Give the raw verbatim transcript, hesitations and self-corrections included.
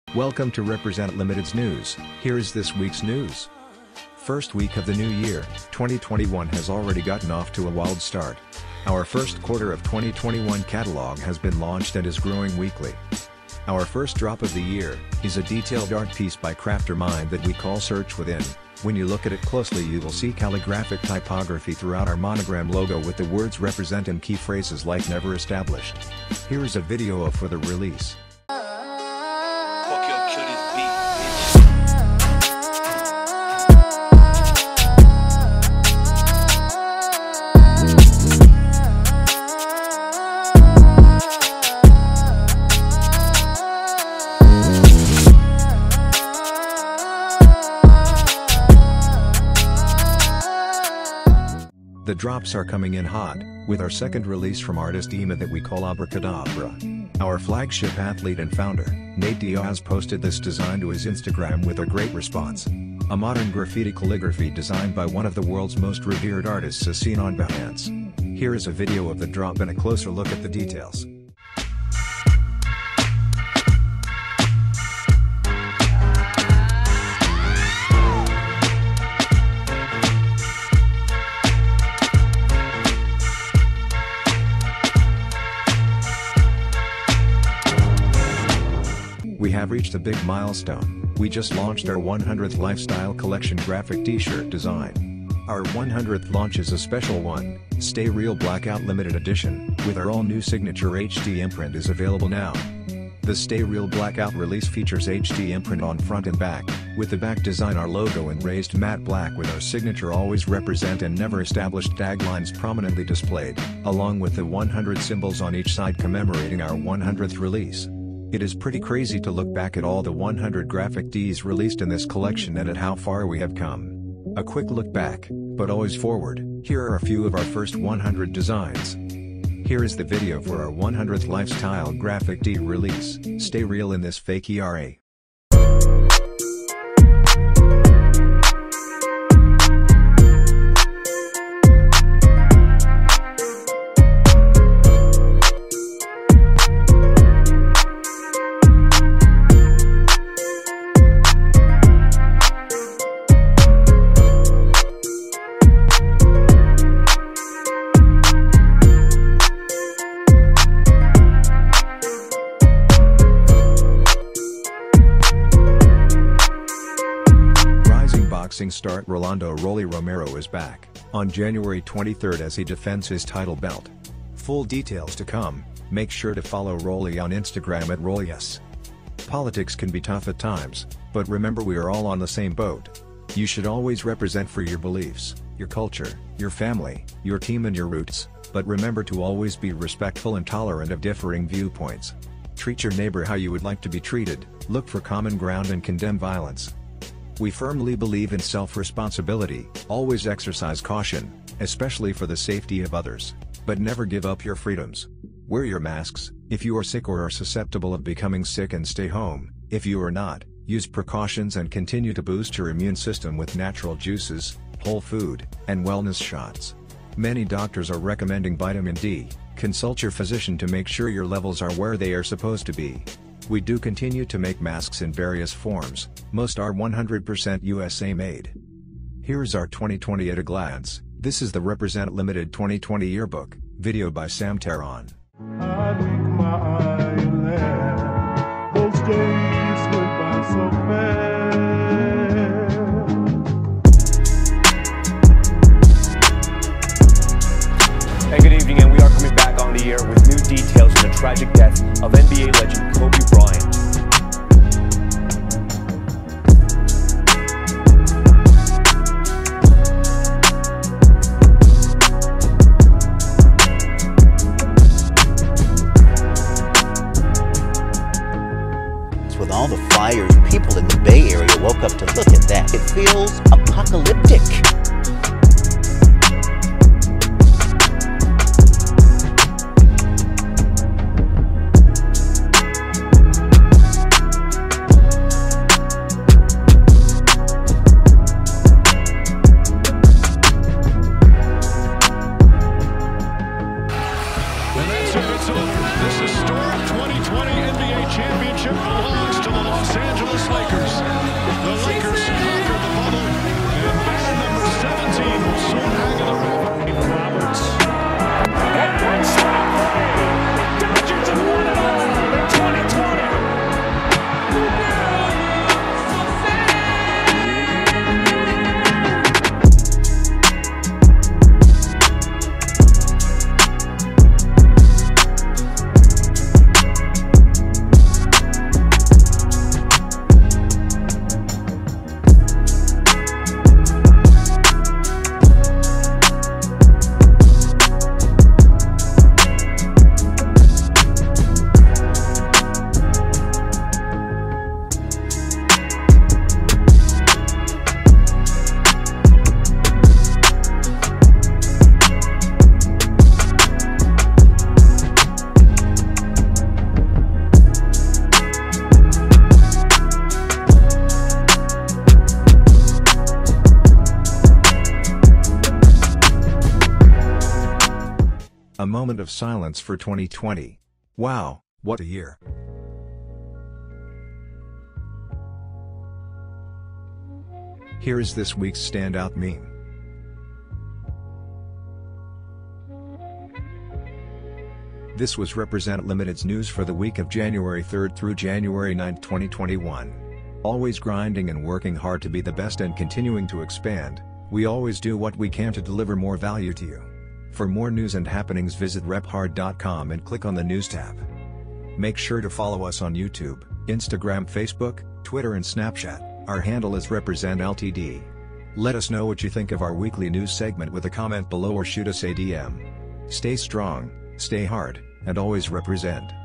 Welcome to Represent Limited's news. Here is this week's news. First week of the new year, twenty twenty-one has already gotten off to a wild start. Our first quarter of twenty twenty-one catalog has been launched and is growing weekly. Our first drop of the year is a detailed art piece by Crafter Mind that we call Search Within. When you look at it closely, you will see calligraphic typography throughout our monogram logo with the words represent and key phrases like never established. Here is a video of for the release. The drops are coming in hot, with our second release from artist Ema that we call Abracadabra. Our flagship athlete and founder, Nate Diaz, posted this design to his Instagram with a great response. A modern graffiti calligraphy designed by one of the world's most revered artists as seen on Behance. Here is a video of the drop and a closer look at the details. We have reached a big milestone. We just launched our one hundredth Lifestyle Collection graphic t-shirt design. Our one hundredth launch is a special one, Stay Real Blackout Limited Edition, with our all-new signature H D imprint is available now. The Stay Real Blackout release features H D imprint on front and back, with the back design our logo in raised matte black with our signature Always Represent and Never Established taglines prominently displayed, along with the one hundred symbols on each side commemorating our one hundredth release. It is pretty crazy to look back at all the one hundred graphic tees released in this collection and at how far we have come. A quick look back, but always forward, here are a few of our first one hundred designs. Here is the video for our one hundredth Lifestyle graphic tee release, Stay Real in this fake E R A. Boxing star Rolando Rolly Romero is back on January twenty-third as he defends his title belt. Full details to come. Make sure to follow Rolly on Instagram at Rollys. Politics can be tough at times, but remember we are all on the same boat. You should always represent for your beliefs, your culture, your family, your team and your roots, but remember to always be respectful and tolerant of differing viewpoints. Treat your neighbor how you would like to be treated, look for common ground and condemn violence. We firmly believe in self-responsibility, always exercise caution, especially for the safety of others, but never give up your freedoms. Wear your masks, if you are sick or are susceptible of becoming sick, and stay home. If you are not, use precautions and continue to boost your immune system with natural juices, whole food, and wellness shots. Many doctors are recommending vitamin D. Consult your physician to make sure your levels are where they are supposed to be. We do continue to make masks in various forms, most are one hundred percent U S A made. Here's our twenty twenty at a glance. This is the Represent Limited twenty twenty yearbook, video by Sam Taron. I wink my eye there. Those days went by so fast. Hey, good evening, and we are coming back on the air with new details on the tragic death of N B A legend Kobe Bryant. With all the fires, people in the Bay Area woke up to look at that. It feels apocalyptic. This historic twenty twenty N B A championship belongs to the Los Angeles moment of silence for twenty twenty. Wow, what a year. Here is this week's standout meme. This was Represent Limited's news for the week of January third through January ninth twenty twenty-one. Always grinding and working hard to be the best and continuing to expand, we always do what we can to deliver more value to you. For more news and happenings, visit rep hard dot com and click on the News tab. Make sure to follow us on YouTube, Instagram, Facebook, Twitter and Snapchat. Our handle is Represent L T D. Let us know what you think of our weekly news segment with a comment below or shoot us a D M. Stay strong, stay hard, and always represent.